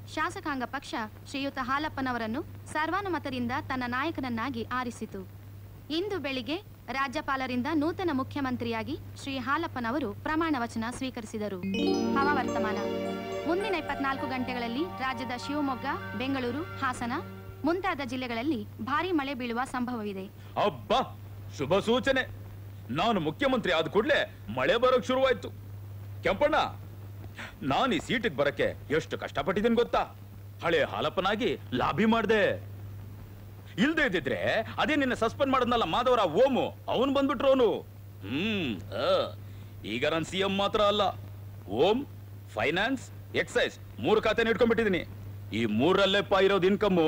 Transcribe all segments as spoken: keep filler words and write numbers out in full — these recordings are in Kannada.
ಶಾಸಕಾಂಗ ಪಕ್ಷ ಶ್ರೀಯುತ ಹಾಲಪ್ಪನವರನ್ನು ಸರ್ವಾನುಮತದಿಂದ ತನ್ನ ನಾಯಕನನ್ನಾಗಿ ಆರಿಸಿತು. ಇಂದು ಬೆಳಿಗ್ಗೆ ರಾಜ್ಯಪಾಲರಿಂದ ನೂತನ ಮುಖ್ಯಮಂತ್ರಿಯಾಗಿ ಶ್ರೀ ಹಾಲಪ್ಪನವರು ಪ್ರಮಾಣ ವಚನ ಸ್ವೀಕರಿಸಿದರು. ಹವಾವರ್ತಮಾನ. ಮುಂದಿನ ಇಪ್ಪತ್ನಾಲ್ಕು ಗಂಟೆಗಳಲ್ಲಿ ರಾಜ್ಯದ ಶಿವಮೊಗ್ಗ, ಬೆಂಗಳೂರು, ಹಾಸನ ಮುಂತಾದ ಜಿಲ್ಲೆಗಳಲ್ಲಿ ಭಾರೀ ಮಳೆ ಬೀಳುವ ಸಂಭವವಿದೆ. ಅಬ್ಬಾ, ಶುಭ ಸೂಚನೆ. ನಾನು ಮುಖ್ಯಮಂತ್ರಿ ಆದ ಕೂಡಲೇ ಮಳೆ ಬರೋಕ್ ಶುರುವಾಯ್ತು. ಕೆಂಪಣ್ಣ, ನಾನು ಈ ಸೀಟಿಗೆ ಬರಕ್ಕೆ ಎಷ್ಟು ಕಷ್ಟಪಟ್ಟಿದ್ದೀನಿ ಗೊತ್ತಾ? ಹಳೆ ಹಾಲಪ್ಪನಾಗಿ ಲಾಬಿ ಮಾಡ್ದೆ. ಇಲ್ದೇ ಇದ್ದಿದ್ರೆ ಅದೇ ನಿನ್ನ ಸಸ್ಪೆಂಡ್ ಮಾಡದ್ನಲ್ಲ ಮಾಧವರಾವ್ ಓಮು, ಅವನು ಬಂದ್ಬಿಟ್ರೋನು. ಹ್ಮ್ ಈಗ ನಾನು ಸಿ ಎಂ ಮಾತ್ರ ಅಲ್ಲ, ಓಂ, ಫೈನಾನ್ಸ್, ಎಕ್ಸೈಸ್ ಮೂರು ಖಾತೆ ಇಟ್ಕೊಂಡ್ಬಿಟ್ಟಿದೀನಿ. ಈ ಮೂರಲ್ಲೇ ಪಾ ಇರೋದು ಇನ್ಕಮ್ಮು.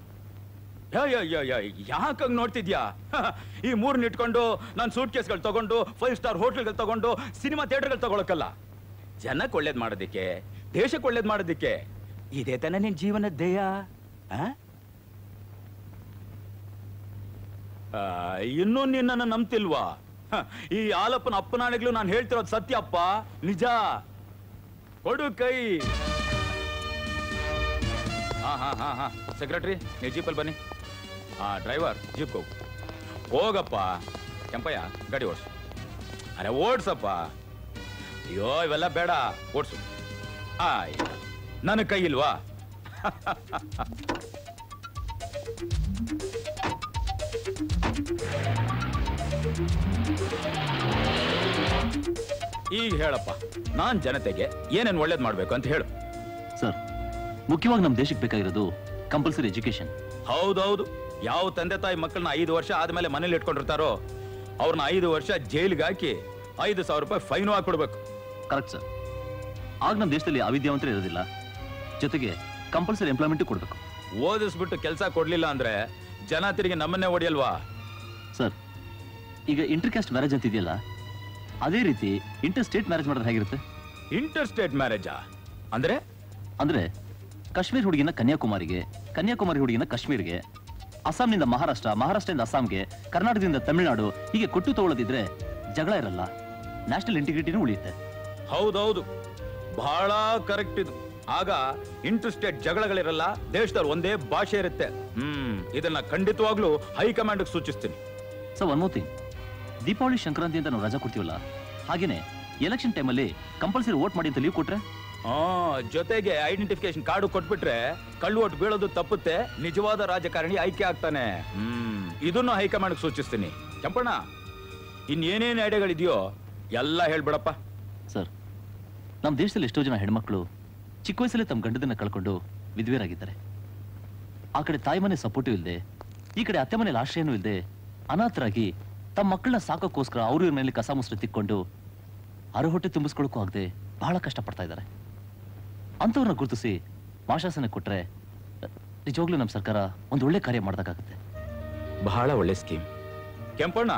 ಯಾಕಂಗ್ ನೋಡ್ತಿದ್ಯಾ? ಈ ಮೂರನ್ನ ಇಟ್ಕೊಂಡು ನಾನು ಸೂಟ್ ಕೇಸ್ಗಳು ತಗೊಂಡು ಫೈವ್ ಸ್ಟಾರ್ ಹೋಟೆಲ್ಗಳು ತಗೊಂಡು ಸಿನಿಮಾ ಥಿಯೇಟರ್ಗಳು ತಗೊಳಕಲ್ಲ. ಜನಕ್ಕೆ ಒಳ್ಳೇದ್ ಮಾಡೋದಿಕ್ಕೆ, ದೇಶಕ್ಕೆ ಒಳ್ಳೇದ್ ಮಾಡೋದಿಕ್ಕೆ. ಇದೇ ತಾನೇ ನಿನ್ ಜೀವನದ ಧ್ಯೇಯ. ಇನ್ನೂ ನಿನ್ನ ನಂಬ್ತಿಲ್ವಾ? ಈ ಹಾಲಪ್ಪನ ಅಪ್ಪನಾಣೆಗಳು ನಾನು ಹೇಳ್ತಿರೋದು ಸತ್ಯ ಅಪ್ಪ, ನಿಜ. ಕೊಡು ಕೈ. ಹಾ ಹಾ ಹಾ ಹಾ ಸೆಕ್ರೆಟರಿ, ನೀವು ಜೀಪಲ್ಲಿ ಬನ್ನಿ. ಹಾ ಡ್ರೈವರ್, ಜೀಪ್ ಹೋಗು. ಹೋಗಪ್ಪ. ಕೆಂಪಯ್ಯ, ಗಾಡಿ ಓಡಿಸು. ಅರೆ ಓಡ್ಸಪ್ಪ. ಅಯ್ಯೋ ಇವೆಲ್ಲ ಬೇಡ, ಓಡ್ಸು. ಆಯ್, ನನ್ನ ಕೈ ಇಲ್ವಾ? ಈಗ ಹೇಳಪ್ಪ, ನಾನ್ ಜನತೆಗೆ ಏನೇನ್ ಒಳ್ಳೇದ್ ಮಾಡ್ಬೇಕು ಅಂತ ಹೇಳು. ಸರ್, ಮುಖ್ಯವಾಗಿ ನಮ್ಮ ದೇಶಕ್ಕೆ ಬೇಕಾಗಿರೋದು ಕಂಪಲ್ಸರಿ ಎಜುಕೇಶನ್. ಹೌದೌದು. ಯಾವ ತಂದೆ ತಾಯಿ ಮಕ್ಕಳನ್ನ ಐದು ವರ್ಷ ಆದ್ಮೇಲೆ ಮನೇಲಿ ಇಟ್ಕೊಂಡಿರ್ತಾರೋ ಅವ್ರನ್ನ ಐದು ವರ್ಷ ಜೈಲಿಗೆ ಹಾಕಿ ಐದು ಸಾವಿರ ರೂಪಾಯಿ ಫೈನ್ ಹಾಕೊಡ್ಬೇಕು. Correct sir. ಆಗ ನಮ್ಮ ದೇಶದಲ್ಲಿ ಅವಿದ್ಯಾವಂತರೇ ಇರೋದಿಲ್ಲ. ಜೊತೆಗೆ ಕಂಪಲ್ಸರಿ ಎಂಪ್ಲಾಯ್ಮೆಂಟ್ ಕೊಡ್ಬೇಕು. ಓದಿಸ್ಬಿಟ್ಟು ಕೆಲಸ ಕೊಡ್ಲಿಲ್ಲ ಅಂದ್ರೆ ಜನ ತಿರುಗಿ ನಮ್ಮನ್ನೇ ಹೊಡಿಯಲ್ವಾ? ಸರ್, ಈಗ ಇಂಟರ್ ಕ್ಯಾಸ್ಟ್ ಮ್ಯಾರೇಜ್ ಅಂತ ಇದೆಯಲ್ಲ, ಅದೇ ರೀತಿ ಇಂಟರ್ ಸ್ಟೇಟ್ ಮ್ಯಾರೇಜ್ ಮಾಡಿದ್ರೆ ಹೇಗಿರುತ್ತೆ? ಇಂಟರ್ ಸ್ಟೇಟ್ ಮ್ಯಾರೇಜಾ ಅಂದ್ರೆ? ಅಂದ್ರೆ ಕಾಶ್ಮೀರ್ ಹುಡುಗಿನ ಕನ್ಯಾಕುಮಾರಿಗೆ, ಕನ್ಯಾಕುಮಾರಿ ಹುಡುಗಿನ ಕಾಶ್ಮೀರ್ಗೆ, ಅಸ್ಸಾಂನಿಂದ ಮಹಾರಾಷ್ಟ್ರ, ಮಹಾರಾಷ್ಟ್ರದಿಂದ ಅಸ್ಸಾಂಗೆ, ಕರ್ನಾಟಕದಿಂದ ತಮಿಳುನಾಡು, ಹೀಗೆ ಕೊಟ್ಟು ತಗೊಳ್ಳೋದಿದ್ರೆ ಜಗಳ ಇರಲ್ಲ, ನ್ಯಾಷನಲ್ ಇಂಟಿಗ್ರಿಟಿನೂ ಉಳಿಯುತ್ತೆ. ಹೌದೌದು, ಬಹಳ ಕರೆಕ್ಟ್ ಇದು. ಆಗ ಇಂಟರ್ ಸ್ಟೇಟ್ ಜಗಳಗಳಿರಲ್ಲ, ದೇಶದಲ್ಲಿ ಒಂದೇ ಭಾಷೆ ಇರುತ್ತೆ. ಹ್ಮ್ ಇದನ್ನ ಖಂಡಿತವಾಗ್ಲೂ ಹೈಕಮಾಂಡ್ ಸೂಚಿಸ್ತೀನಿ. So one more thing, Deepavali Sankranti ಅಂತ ನಾವು ರಜಾ ಕೊಡ್ತೀವಲ್ಲ, ಹಾಗೇನೆ ಎಲೆಕ್ಷನ್ ಟೈಮಲ್ಲಿ ಕಂಪಲ್ಸರಿ ವೋಟ್ ಮಾಡಿ ಅಂತ ಲೀವ್ ಕೊಟ್ರೆ, ಹಾ ಜೊತೆಗೆ ಐಡೆಂಟಿಫಿಕೇಶನ್ ಕಾರ್ಡು ಕೊಟ್ಬಿಟ್ರೆ ಕಳ್ಳು ಓಟ್ ಬೀಳೋದು ತಪ್ಪುತ್ತೆ, ನಿಜವಾದ ರಾಜಕಾರಣಿ ಆಯ್ಕೆ ಆಗ್ತಾನೆ. ಹ್ಮ್ ಇದನ್ನು ಹೈಕಮಾಂಡ್ ಸೂಚಿಸ್ತೀನಿ. ಕೆಂಪಣ್ಣ, ಇನ್ನೇನೇನು ಐಡಿಯಾಗಳಿದೆಯೋ ಎಲ್ಲ ಹೇಳ್ಬಿಡಪ್ಪ. ಸರ್, ನಮ್ಮ ದೇಶದಲ್ಲಿ ಎಷ್ಟೋ ಜನ ಹೆಣ್ಮಕ್ಳು ಚಿಕ್ಕ ವಯಸ್ಸಲ್ಲೇ ತಮ್ಮ ಗಂಡದನ್ನ ಕಳ್ಕೊಂಡು ವಿಧವೆಯರಾಗಿದ್ದಾರೆ. ಆ ಕಡೆ ತಾಯಿ ಮನೆ ಸಪೋರ್ಟಿವ್ ಇಲ್ಲದೆ, ಈ ಕಡೆ ಅತ್ತೆ ಮನೇಲಿ ಆಶ್ರಯನೂ ಇಲ್ಲದೆ ಅನಾಥರಾಗಿ ತಮ್ಮ ಮಕ್ಕಳನ್ನ ಸಾಕೋಕ್ಕೋಸ್ಕರ ಅವರು ಇವ್ರ ಮೇಲೆ ಕಸ ಮುಸ್ರು ತಿಕ್ಕೊಂಡು ಅರ ಹೊಟ್ಟೆ ತುಂಬಿಸ್ಕೊಳ್ಳೋಕ್ಕೂ ಆಗದೆ ಬಹಳ ಕಷ್ಟಪಡ್ತಾ ಇದ್ದಾರೆ. ಅಂಥವ್ರನ್ನ ಗುರುತಿಸಿ ಮಾಶಾಸನ ಕೊಟ್ರೆ ನಿಜವಾಗ್ಲೂ ನಮ್ಮ ಸರ್ಕಾರ ಒಂದು ಒಳ್ಳೆ ಕಾರ್ಯ ಮಾಡ್ದಾಗುತ್ತೆ. ಬಹಳ ಒಳ್ಳೆ ಸ್ಕೀಮ್ ಕೆಂಪಣ್ಣ.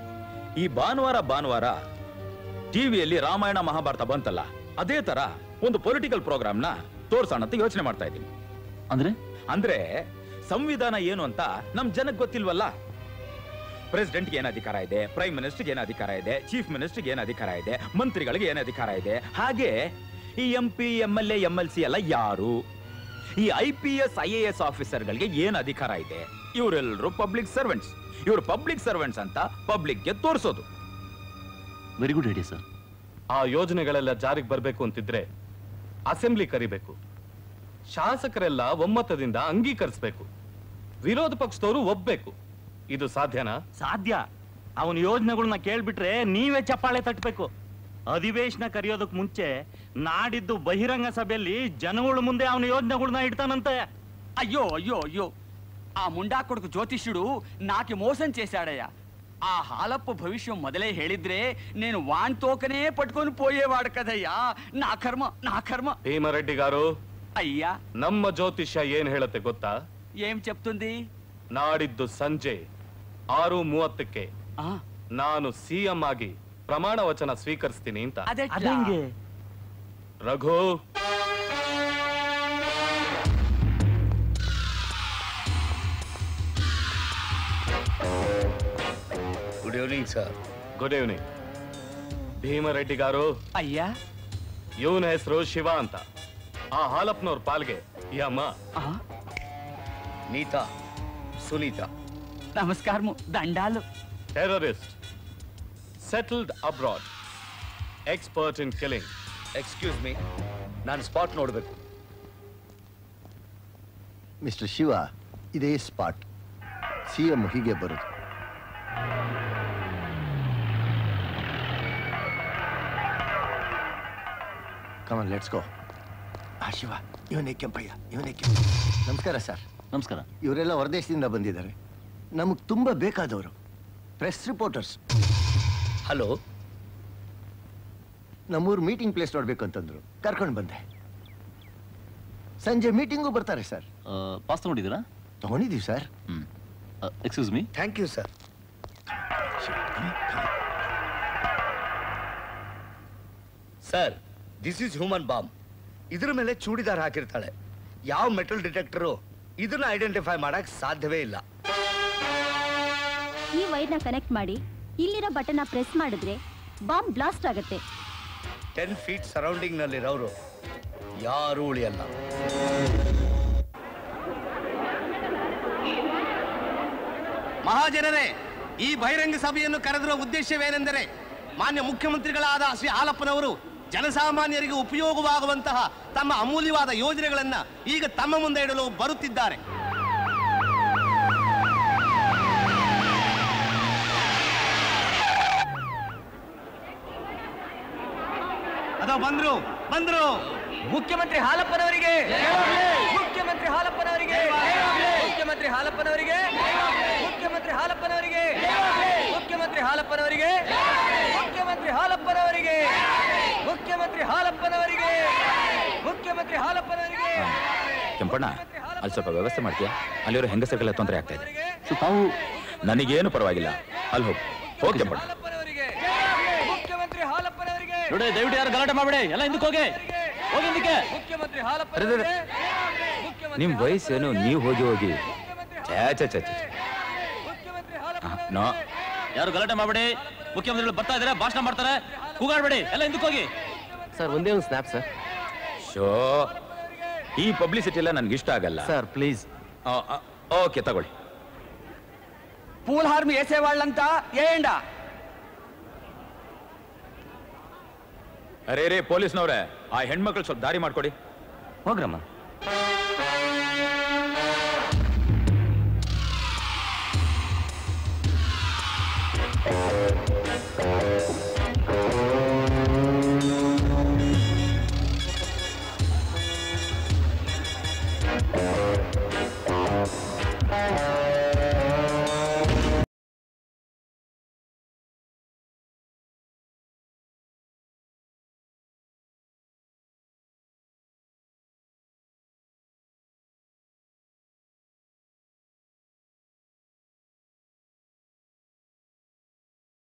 ಈ ಭಾನುವಾರ ಭಾನುವಾರ ಟಿವಿಯಲ್ಲಿ ರಾಮಾಯಣ ಮಹಾಭಾರತ ಬಂತಲ್ಲ, ಅದೇ ತರ ಒಂದು ಪೊಲಿಟಿಕಲ್ ಪ್ರೋಗ್ರಾಮ್ ನ ತೋರ್ಸೋಣ ಅಂತ ಯೋಚನೆ ಮಾಡ್ತಾ ಇದ್ದೀನಿ. ಅಂದ್ರೆ ಅಂದ್ರೆ ಸಂವಿಧಾನ ಏನು ಅಂತ ನಮ್ ಜನಕ್ಕೆ ಗೊತ್ತಿಲ್ವಲ್ಲ. ಪ್ರೆಸಿಡೆಂಟ್ಗೆ ಏನ್ ಅಧಿಕಾರ ಇದೆ, ಪ್ರೈಮ್ ಮಿನಿಸ್ಟರ್ಗೆ ಏನ್ ಅಧಿಕಾರ ಇದೆ, ಚೀಫ್ ಮಿನಿಸ್ಟರ್ಗೆ ಏನ್ ಅಧಿಕಾರ ಇದೆ, ಮಂತ್ರಿಗಳಿಗೆ ಏನ್ ಅಧಿಕಾರ ಇದೆ, ಹಾಗೆ ಈ M P M L A M L C ಎಲ್ಲ ಯಾರು, ಈ I P S I A S ಆಫೀಸರ್ಗಳಿಗೆ ಏನ್ ಅಧಿಕಾರ ಇದೆ, ಇವರೆಲ್ಲರೂ ಪಬ್ಲಿಕ್ ಸರ್ವೆಂಟ್ಸ್. ಇವರು ಪಬ್ಲಿಕ್ ಸರ್ವೆಂಟ್ಸ್ ಅಂತ ಪಬ್ಲಿಕ್ಗೆ ತೋರಿಸೋದು. Very good idea sir. ಆ ಯೋಜನೆಗಳೆಲ್ಲ ಜಾರಿಗೆ ಬರಬೇಕು ಅಂತಿದ್ರೆ ಅಸೆಂಬ್ಲಿ ಕರಿಬೇಕು, ಶಾಸಕರೆಲ್ಲ ಒಮ್ಮತದಿಂದ ಅಂಗೀಕರಿಸಬೇಕು, ವಿರೋಧ ಪಕ್ಷದವರು ಒಪ್ಪಬೇಕು. ಇದು ಸಾಧ್ಯನಾ? ಸಾಧ್ಯ. ಅವನ ಯೋಜನೆಗಳನ್ನ ಕೇಳ್ಬಿಟ್ರೆ ನೀವೇ ಚಪ್ಪಾಳೆ ತಟ್ಟಬೇಕು. ಅಧಿವೇಶನ ಕರೆಯೋದಕ್ ಮುಂಚೆ ನಾಡಿದ್ದು ಬಹಿರಂಗ ಸಭೆಯಲ್ಲಿ ಜನಗಳ ಮುಂದೆ ಅವನ ಯೋಜನೆಗಳನ್ನ ಇಡ್ತಾನಂತೆ. అయ్యో అయ్యో అయ్యో ఆ ముండా కొడుకు జ్యోతిష్యుడు నాకు మోసం చేశాడయ్యా. ఆ హాలప్ప భవిష్యం మొదలే ಹೇಳಿದ್ರೆ నేను వాన్ తోకనే పట్టుకొని పోయేవాడు కదయ్యా. నా కర్మ నా కర్మ. ಭೀಮರೆಡ್ಡಿ గారు, అయ్యా ನಮ್ಮ ಜ್ಯೋತಿಷ್ಯ ಏನ್ ಹೇಳುತ್ತೆ ಗೊತ್ತಾ? ఏం చెప్తుంది? ನಾಡಿದ್ದು ಸಂಜೆ ಆರು ಮೂವತ್ತಕ್ಕೆ ನಾನು ಸಿಎಂ ಆಗಿ ಪ್ರಮಾಣ ವಚನ ಸ್ವೀಕರಿಸ್ತೀನಿ ಅಂತ. ಅದಂಗೆ Raghu, good evening sir. Good evening. Bheemareddy గారు, అయ్యా ಇವನ ಹೆಸರು ಶಿವ ಅಂತ. ಆ ಹಾಲಪ್ಪನವ್ರ ಪಾಲ್ಗೆ ಈ ಅಮ್ಮ ನೀತಾ ಸುನೀತಾ నమస్కారము దండాలు terrorist settled abroad expert in killing. Excuse me, ನಾನು ಸ್ಪಾಟ್ ನೋಡಬೇಕು. ಮಿಸ್ಟರ್ ಶಿವ, ಇದೇ ಸ್ಪಾಟ್. ಸಿ ಎಂ ಹೀಗೆ ಬರೋದು. Come on let's go. ಆ ಶಿವ, ಇವನೇ ಕೆಂಪಯ್ಯ, ಇವನೇ ಕೆಂಪ. ನಮಸ್ಕಾರ ಸರ್. ನಮಸ್ಕಾರ. ಇವರೆಲ್ಲ ಹೊರದೇಶದಿಂದ ಬಂದಿದ್ದಾರೆ. ನಮಗೆ ತುಂಬ ಬೇಕಾದವರು, ಪ್ರೆಸ್ ರಿಪೋರ್ಟರ್ಸ್. ಹಲೋ, ನಮ್ಮೂರು ಮೀಟಿಂಗ್ ಪ್ಲೇಸ್ ನೋಡ್ಬೇಕು ಅಂತಂದ್ರು, ಕರ್ಕೊಂಡು ಬಂದೆ. ಸಂಜೆ ಮೀಟಿಂಗು ಬರ್ತಾರೆ ಸರ್. ಪಾಸ್ ತಗೊಂಡಿದ್ದೀರಾ? ತಗೊಂಡಿದ್ದೀವಿ ಸರ್. ಹ್ಮ್. Excuse me. Thank you sir. Sir, this is human bomb. ಇದ್ರ ಮೇಲೆ ಚೂಡಿದಾರ್ ಹಾಕಿರ್ತಾಳೆ. ಯಾವ ಮೆಟಲ್ ಡಿಟೆಕ್ಟರು ಇದನ್ನ ಐಡೆಂಟಿಫೈ ಮಾಡಕ್ ಸಾಧ್ಯವೇ ಇಲ್ಲ. ಈ ವೈರ್ನ ಕನೆಕ್ಟ್ ಮಾಡಿ ಇಲ್ಲಿರೋ ಬಟನ್ನ ಪ್ರೆಸ್ ಮಾಡಿದ್ರೆ ಬಾಂಬ್ ಬ್ಲಾಸ್ಟ್ ಆಗುತ್ತೆ. ಟೆನ್ ಫೀಟ್ ಸರೌಂಡಿಂಗ್ ನಲ್ಲಿರೋರು ಯಾರೂ ಉಳಿಯಲ್ಲ. ಮಹಾಜನರೇ, ಈ ಬಹಿರಂಗ ಸಭೆಯನ್ನು ಕರೆದಿರುವ ಉದ್ದೇಶವೇನೆಂದರೆ ಮಾನ್ಯ ಮುಖ್ಯಮಂತ್ರಿಗಳಾದ ಶ್ರೀ ಹಾಲಪ್ಪನವರು ಜನಸಾಮಾನ್ಯರಿಗೆ ಉಪಯೋಗವಾಗುವಂತಹ ತಮ್ಮ ಅಮೂಲ್ಯವಾದ ಯೋಜನೆಗಳನ್ನ ಈಗ ತಮ್ಮ ಮುಂದೆ ಇಡಲು ಬರುತ್ತಿದ್ದಾರೆ. ಅದೋ ಬಂದ್ರು ಬಂದ್ರು ಮುಖ್ಯಮಂತ್ರಿ ಹಾಲಪ್ಪನವರಿಗೆ, ಮುಖ್ಯಮಂತ್ರಿ ಹಾಲಪ್ಪನವರಿಗೆ, ಮುಖ್ಯಮಂತ್ರಿ ಹಾಲಪ್ಪನವರಿಗೆ, ಮುಖ್ಯಮಂತ್ರಿ ಹಾಲಪ್ಪನವರಿಗೆ, ಮುಖ್ಯಮಂತ್ರಿ ಹಾಲಪ್ಪನವರಿಗೆ, ಮುಖ್ಯಮಂತ್ರಿ ಹಾಲಪ್ಪನವರಿಗೆ, ಮುಖ್ಯಮಂತ್ರಿ ಹಾಲಪ್ಪನವರಿಗೆ, ಮುಖ್ಯಮಂತ್ರಿ ಹಾಲಪ್ಪನವರಿಗೆ. ಕೆಂಪಣ್ಣ, ಅಲ್ಲಿ ಸ್ವಲ್ಪ ವ್ಯವಸ್ಥೆ ಮಾಡ್ತೀಯಾ? ಅಲ್ಲಿರೋ ಹೆಂಗಸರಿಗೆಲ್ಲ ತೊಂದರೆ ಆಗ್ತಾ ಇದೆ. ತಾವು ನನಗೇನು ಪರವಾಗಿಲ್ಲ, ಅಲ್ಲಿ ಹೋಗಿ ಹೋಗಿ ಕೆಂಪಣ್ಣ. ಮುಖ್ಯಮಂತ್ರಿ ಹಾಲಪ್ಪನವರಿಗೆ ನೋಡಿ, ದಯವಿಟ್ಟು ಯಾರು ಗಲಾಟೆ ಮಾಡಬೇಡಿ, ಎಲ್ಲ ಹಿಂದಕ್ಕೆ ಹೋಗಿ ಹೋಗಿ ಹಿಂದಕ್ಕೆ. ಮುಖ್ಯಮಂತ್ರಿ ಹಾಲಪ್ಪನವರಿಗೆ, ನಿಮ್ ವಯಸ್ಸೇನು, ನೀವು ಹೋಗಿ ಹೋಗಿ. ಛೇ ಛೇ ಛೇ ಛೇ. ನೋ, ಯಾರು ಗಲಾಟೆ ಮಾಡಬೇಡಿ. ಮುಖ್ಯಮಂತ್ರಿಗಳು ಬರ್ತಾ ಇದಾರೆ, ಭಾಷಣ ಮಾಡ್ತಾರೆ, ಕೂಗಾಡ್ಬೇಡಿ, ಎಲ್ಲ ಹಿಂದಕ್ಕೆ ಹೋಗಿ. ಸರ್, ಒಂದೇ ಒಂದು ಸ್ನ್ಯಾಪ್ ಸರ್. ಶೋ, ಈ ಪಬ್ಲಿಸಿಟಿ ಎಲ್ಲ ನನ್ಗೆ ಇಷ್ಟ ಆಗಲ್ಲ ಸರ್, ಪ್ಲೀಸ್. ಓಕೆ, ತಗೊಳ್ಳಿ. పూల్ హార్మి వేసేవాళ్ళంతా ఏండా? ಅರೇ ರೇ ಪೊಲೀಸ್ನವ್ರೆ, ಆ ಹೆಣ್ಮಕ್ಳು ಸ್ವಲ್ಪ ದಾರಿ ಮಾಡ್ಕೊಡಿ. ಹೋಗ್ರಮ್ಮ.